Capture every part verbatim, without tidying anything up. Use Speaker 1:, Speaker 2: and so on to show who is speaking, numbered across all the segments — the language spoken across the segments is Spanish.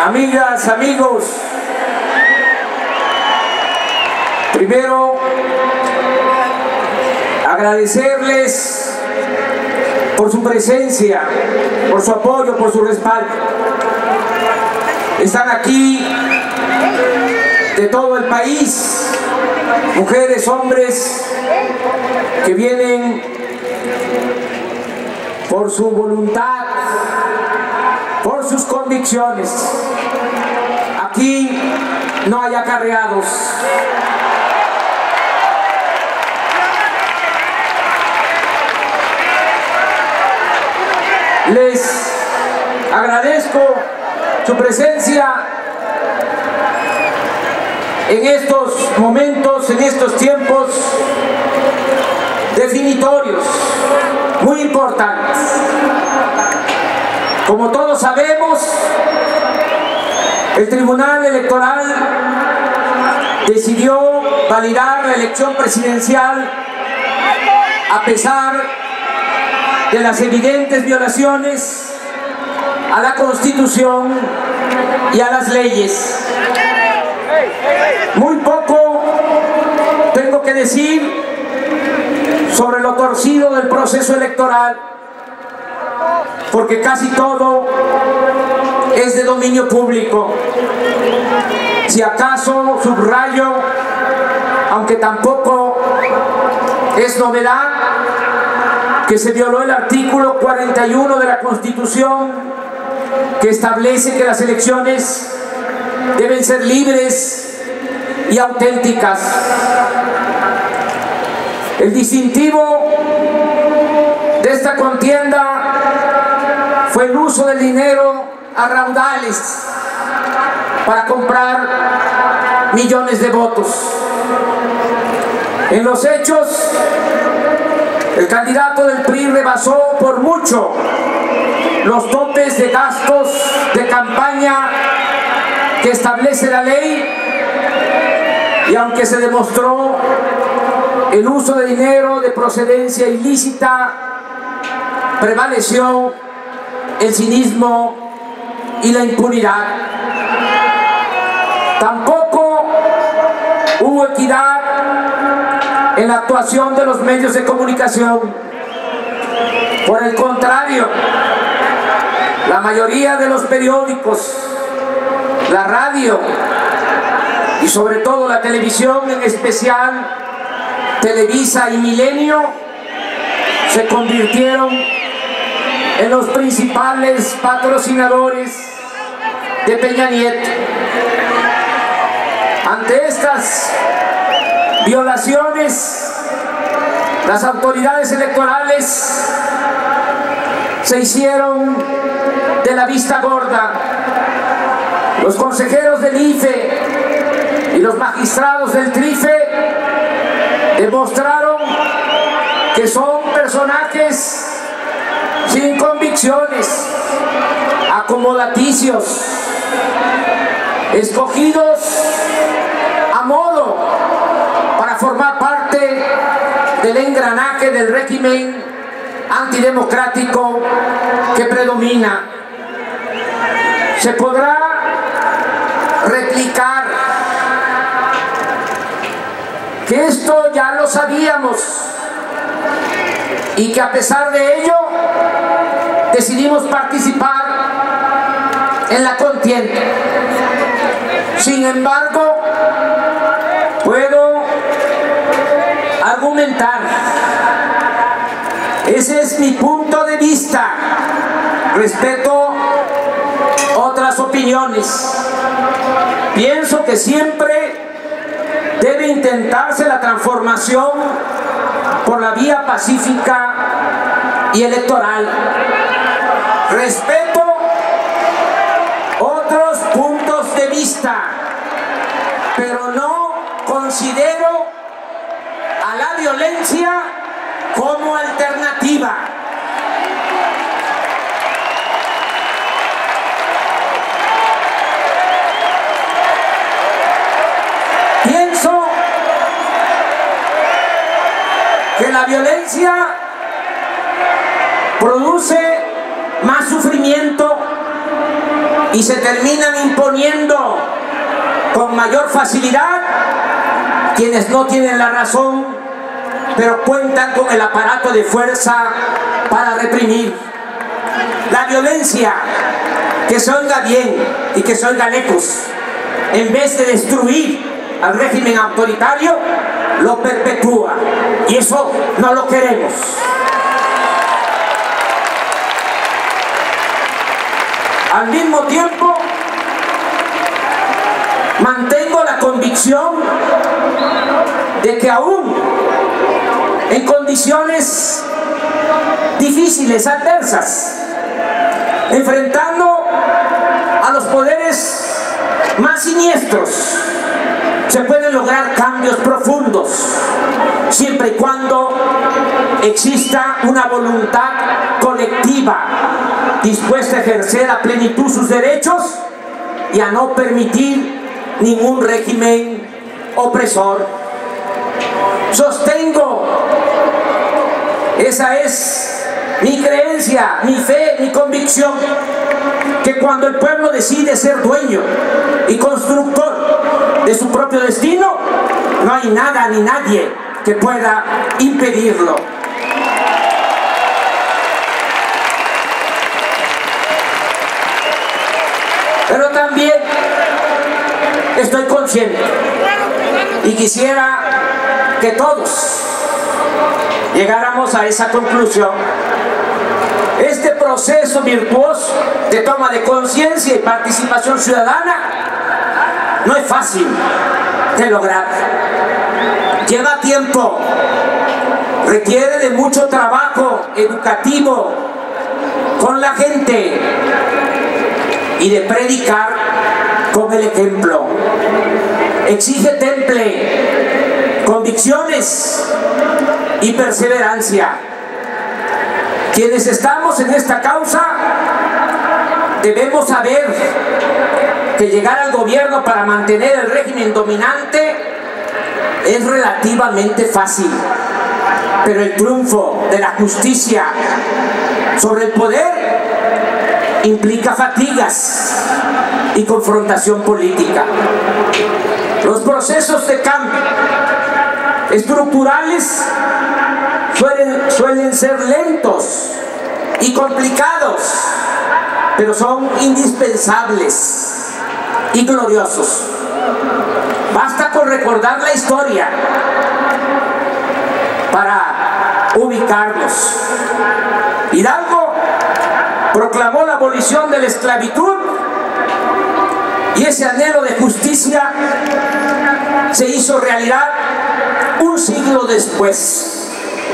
Speaker 1: Amigas, amigos, primero agradecerles por su presencia, por su apoyo, por su respaldo. Están aquí de todo el país, mujeres, hombres, que vienen por su voluntad, por sus convicciones. Aquí no hay acarreados. Les agradezco su presencia en estos momentos, en estos tiempos definitorios, muy importantes. Como todos sabemos, el Tribunal Electoral decidió validar la elección presidencial a pesar de las evidentes violaciones a la Constitución y a las leyes. Muy poco tengo que decir sobre lo torcido del proceso electoral, porque casi todo es de dominio público. Si acaso subrayo, aunque tampoco es novedad, que se violó el artículo cuarenta y uno de la Constitución, que establece que las elecciones deben ser libres y auténticas. El distintivo de esta contienda fue el uso del dinero a raudales para comprar millones de votos. En los hechos, el candidato del P R I rebasó por mucho los topes de gastos de campaña que establece la ley, y aunque se demostró el uso de dinero de procedencia ilícita, prevaleció el cinismo y la impunidad. Tampoco hubo equidad en la actuación de los medios de comunicación. Por el contrario, la mayoría de los periódicos, la radio y sobre todo la televisión, en especial Televisa y Milenio, se convirtieron en los principales patrocinadores de Peña Nieto. Ante estas violaciones, las autoridades electorales se hicieron de la vista gorda. Los consejeros del I F E y los magistrados del TRIFE demostraron que son personajes sin convicciones, acomodaticios, escogidos a modo para formar parte del engranaje del régimen antidemocrático que predomina. Se podrá replicar que esto ya lo sabíamos y que a pesar de ello decidimos participar en la contienda. Sin embargo, puedo argumentar, ese es mi punto de vista, respeto otras opiniones. Pienso que siempre debe intentarse la transformación por la vía pacífica y electoral. Respeto otros puntos de vista, pero no considero a la violencia como alternativa. Pienso que la violencia produce más sufrimiento y se terminan imponiendo con mayor facilidad quienes no tienen la razón, pero cuentan con el aparato de fuerza para reprimir. La violencia, que se oiga bien y que se oiga lejos, en vez de destruir al régimen autoritario, lo perpetúa, y eso no lo queremos. Al mismo tiempo, mantengo la convicción de que aún en condiciones difíciles, adversas, enfrentando a los poderes más siniestros, se pueden lograr cambios profundos, siempre y cuando exista una voluntad colectiva dispuesta a ejercer a plenitud sus derechos y a no permitir ningún régimen opresor. Sostengo, esa es mi creencia, mi fe, mi convicción, que cuando el pueblo decide ser dueño y constructor de su propio destino, no hay nada ni nadie que pueda impedirlo. Pero también estoy consciente y quisiera que todos llegáramos a esa conclusión. Este proceso virtuoso de toma de conciencia y participación ciudadana no es fácil de lograr. Lleva tiempo, requiere de mucho trabajo educativo con la gente y de predicar con el ejemplo. Exige temple, convicciones y perseverancia. Quienes estamos en esta causa debemos saber que llegar al gobierno para mantener el régimen dominante es relativamente fácil, pero el triunfo de la justicia sobre el poder implica fatigas y confrontación política. Los procesos de cambio estructurales suelen, suelen ser lentos y complicados, pero son indispensables y gloriosos. Basta con recordar la historia para ubicarnos. Hidalgo proclamó la abolición de la esclavitud y ese anhelo de justicia se hizo realidad un siglo después.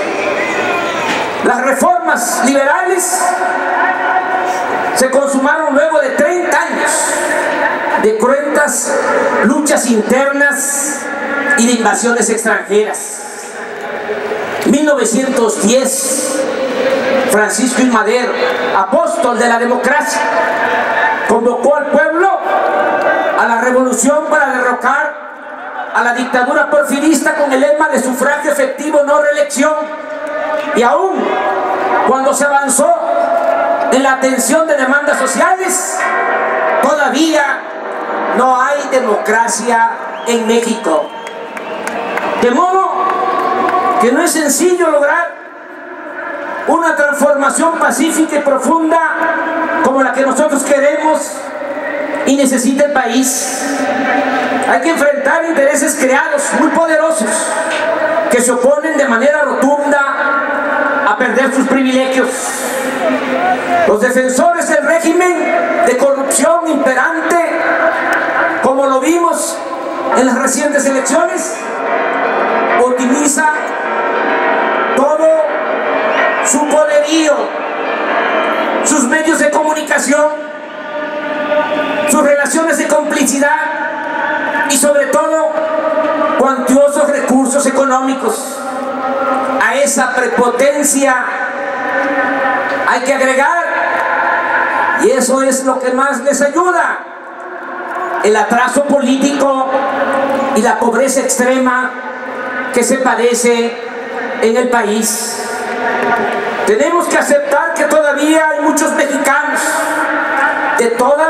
Speaker 1: Las reformas liberales se consumaron luego de treinta años de cruentas luchas internas y de invasiones extranjeras. mil novecientos diez, Francisco I. Madero, apóstol de la democracia, convocó al pueblo a la revolución para derrocar a la dictadura porfirista con el lema de sufragio efectivo, no reelección. Y aún cuando se avanzó en la atención de demandas sociales, todavía no hay democracia en México. De modo que no es sencillo lograr una transformación pacífica y profunda como la que nosotros queremos y necesita el país. Hay que enfrentar intereses creados muy poderosos que se oponen de manera rotunda a perder sus privilegios. Los defensores del régimen de corrupción imperante, como lo vimos en las recientes elecciones, utiliza todo su poderío, sus medios de comunicación, sus relaciones de complicidad y sobre todo cuantiosos recursos económicos. A esa prepotencia hay que agregar, y eso es lo que más les ayuda, el atraso político y la pobreza extrema que se padece en el país. Tenemos que aceptar que todavía hay muchos mexicanos de todas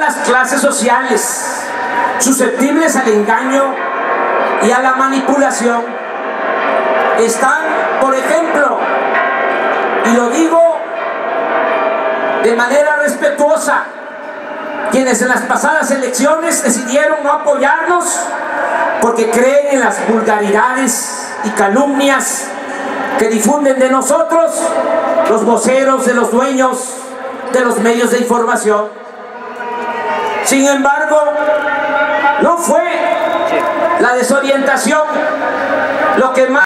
Speaker 1: las clases sociales susceptibles al engaño y a la manipulación. Están, por ejemplo, y lo digo de manera respetuosa, quienes en las pasadas elecciones decidieron no apoyarnos porque creen en las vulgaridades y calumnias que difunden de nosotros los voceros de los dueños de los medios de información. Sin embargo, no fue la desorientación lo que más